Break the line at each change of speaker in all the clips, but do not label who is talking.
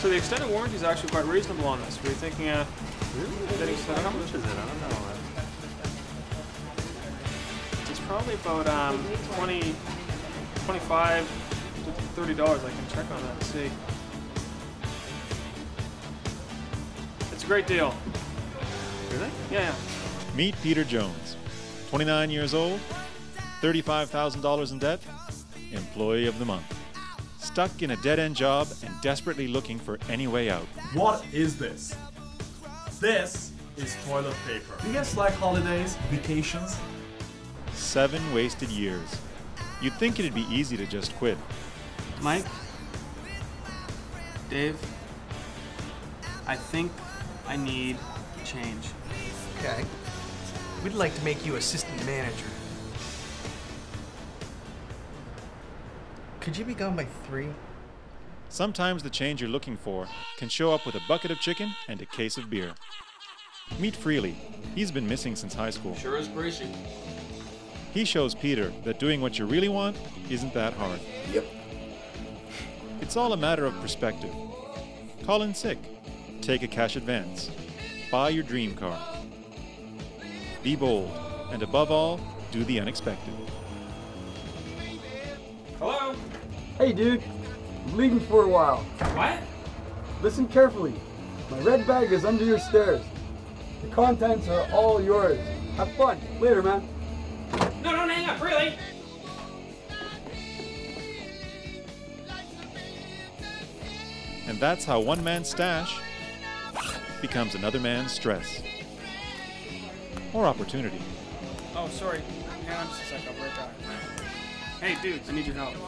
So the extended warranty is actually quite reasonable on this. Were you thinking getting set up?
How much is it? I don't know.
It's probably about 25 to $30. I can check on that and see. It's a great deal.
Really?
Yeah.
Meet Peter Jones, 29 years old, $35,000 in debt, employee of the month. Stuck in a dead-end job and desperately looking for any way out.
What is this? This is toilet paper. Do you guys like holidays, vacations?
7 wasted years. You'd think it'd be easy to just quit.
Mike? Dave? I think I need change.
Okay. We'd like to make you assistant manager. Could you be gone by 3?
Sometimes the change you're looking for can show up with a bucket of chicken and a case of beer. Meet Freely. He's been missing since high school.
Sure is greasy.
He shows Peter that doing what you really want isn't that hard.
Yep.
It's all a matter of perspective. Call in sick. Take a cash advance. Buy your dream car. Be bold. And above all, do the unexpected.
Hello?
Hey dude, I'm leaving for a while.
What?
Listen carefully. My red bag is under your stairs. The contents are all yours. Have fun. Later, man.
No, don't hang up, really?
And that's how one man's stash becomes another man's stress. Or opportunity.
Oh, sorry. Hang on just a sec, I'll be right back. Hey, dude, I need your help.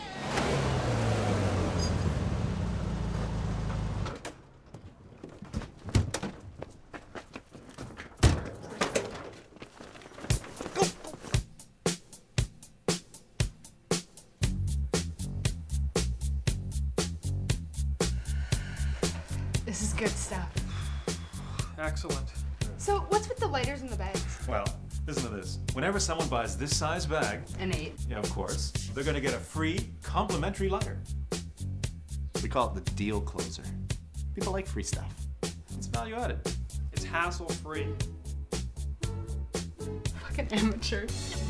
This is good stuff.
Excellent.
So, what's with the lighters in the bags?
Well, listen to this. Whenever someone buys this size bag,
An 8.
yeah, of course, they're going to get a free complimentary lighter. We call it the deal closer. People like free stuff. It's value added.
It's hassle-free.
Fucking amateur.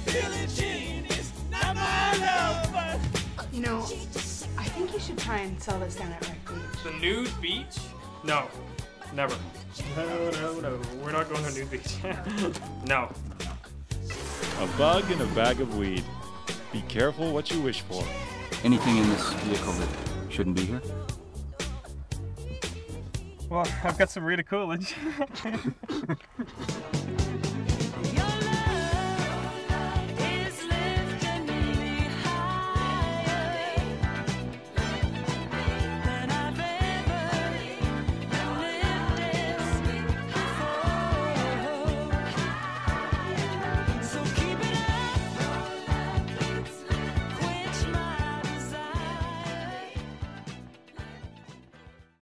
You know, I think you should try and sell this down at Wreck Beach.
The nude beach? No, never. No. We're not going to nude beach. No.
A bug in a bag of weed. Be careful what you wish for.
Anything in this vehicle that shouldn't be here?
Well, I've got some Rita Coolidge.